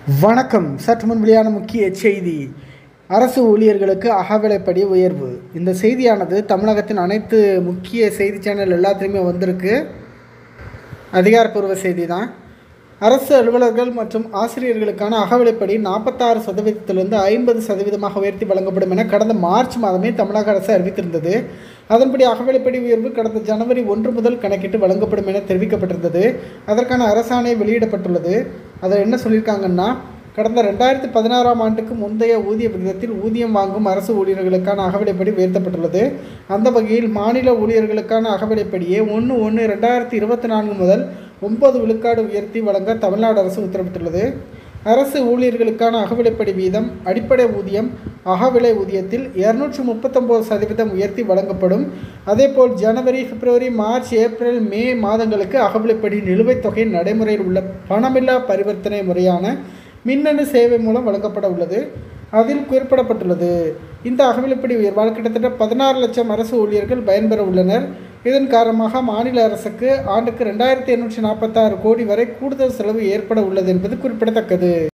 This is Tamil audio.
வணக்கம். சற்று முன் வெளியான முக்கிய செய்தி. அரசு ஊழியர்களுக்கு அகவிலைப்படி உயர்வு. இந்த செய்தியானது தமிழகத்தின் அனைத்து முக்கிய செய்தி சேனல் எல்லாத்துலேயுமே வந்திருக்கு. அதிகாரப்பூர்வ செய்தி தான். அரசு அலுவலர்கள் மற்றும் ஆசிரியர்களுக்கான அகவிலைப்படி 46% 50% உயர்த்தி வழங்கப்படும் என கடந்த மார்ச் மாதமே தமிழக அரசு அறிவித்திருந்தது. அதன்படி அகவிலைப்படி உயர்வு கடந்த ஜனவரி 1 முதல் கணக்கிட்டு வழங்கப்படும் என தெரிவிக்கப்பட்டிருந்தது. அதற்கான அரசாணை வெளியிடப்பட்டுள்ளது. அதில் என்ன சொல்லியிருக்காங்கன்னா, கடந்த 2016ஆம் ஆண்டுக்கு முந்தைய ஊதிய விகிதத்தில் ஊதியம் வாங்கும் அரசு ஊழியர்களுக்கான அகவிலைப்படி உயர்த்தப்பட்டுள்ளது. அந்த வகையில் மாநில ஊழியர்களுக்கான அகவிலைப்படியை 1/1/2024 முதல் 9 விழுக்காடு உயர்த்தி வழங்க தமிழ்நாடு அரசு உத்தரவிட்டுள்ளது. அரசு ஊழியர்களுக்கான அகவிலைப்படி வீதம் அடிப்படை ஊதியம் அகவிலை ஊதியத்தில் 239% உயர்த்தி வழங்கப்படும். அதேபோல் ஜனவரி, பிப்ரவரி, மார்ச், ஏப்ரல், மே மாதங்களுக்கு அகவிலைப்படி நிலுவைத் தொகை நடைமுறையில் உள்ள பணமில்லா பரிவர்த்தனை முறையான மின்னணு சேவை மூலம் வழங்கப்பட உள்ளது. அதில் குறிப்பிடப்பட்டுள்ளது. இந்த அகவிலைப்படி உயர்வால் கிட்டத்தட்ட 16 லட்சம் அரசு ஊழியர்கள் பயன்பெற உள்ளனர். இதன் காரணமாக மாநில அரசுக்கு ஆண்டுக்கு 2846 கோடி வரை கூடுதல் செலவு ஏற்பட உள்ளது என்பது குறிப்பிடத்தக்கது.